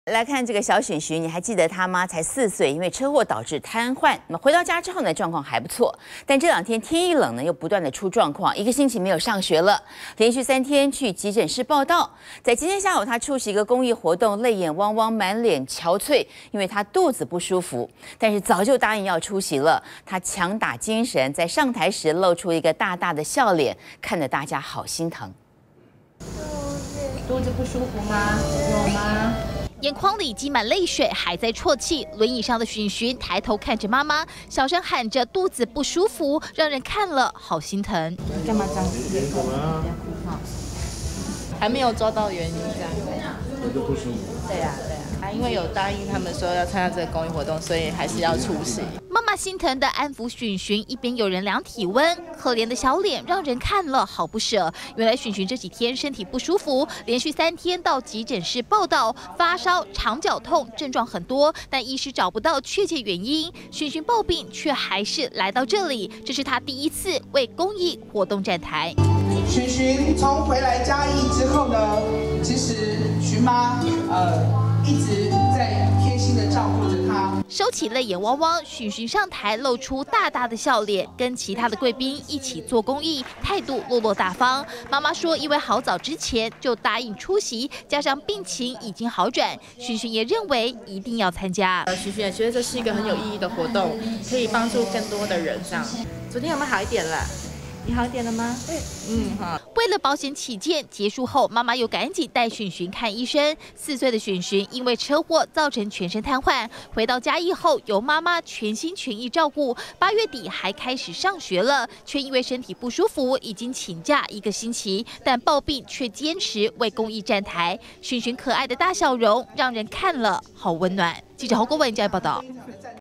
来看这个小珣珣，你还记得他吗？才4岁，因为车祸导致瘫痪。那么回到家之后呢，状况还不错。但这2天天一冷呢，又不断的出状况，1个星期没有上学了，连续3天去急诊室报到。在今天下午，他出席一个公益活动，泪眼汪汪，满脸憔悴，因为他肚子不舒服。但是早就答应要出席了，他强打精神，在上台时露出一个大大的笑脸，看得大家好心疼。 肚子不舒服吗？有吗？眼眶里积满泪水，还在啜泣。轮椅上的珣珣抬头看着妈妈，小声喊着肚子不舒服，让人看了好心疼。 你干嘛这样子？不要哭哈，还没有抓到原因，这样。 肚子不舒服。 对呀。因为有答应他们说要参加这个公益活动，所以还是要出席。 妈妈心疼的安抚珣珣，一边有人量体温，可怜的小脸让人看了好不舍。原来珣珣这几天身体不舒服，连续3天到急诊室报到，发烧、肠绞痛，症状很多，但医师找不到确切原因。珣珣抱病却还是来到这里，这是他第1次为公益活动站台。 珣珣从回来嘉义之后呢，其实珣妈一直在贴心的照顾着她。 收起泪眼汪汪，珣珣上台露出大大的笑脸，跟其他的贵宾一起做公益，态度落落大方。妈妈说，因为好早之前就答应出席，加上病情已经好转，珣珣也认为一定要参加。 珣珣也觉得这是一个很有意义的活动，可以帮助更多的人。这样，昨天有没有好一点了？你好一点了吗？好。 为了保险起见，结束后妈妈又赶紧带珣珣看医生。4岁的珣珣因为车祸造成全身瘫痪，回到嘉义后由妈妈全心全意照顾。8月底还开始上学了，却因为身体不舒服，已经请假1个星期，但抱病却坚持为公益站台。珣珣可爱的大笑容，让人看了好温暖。记者侯国文报道。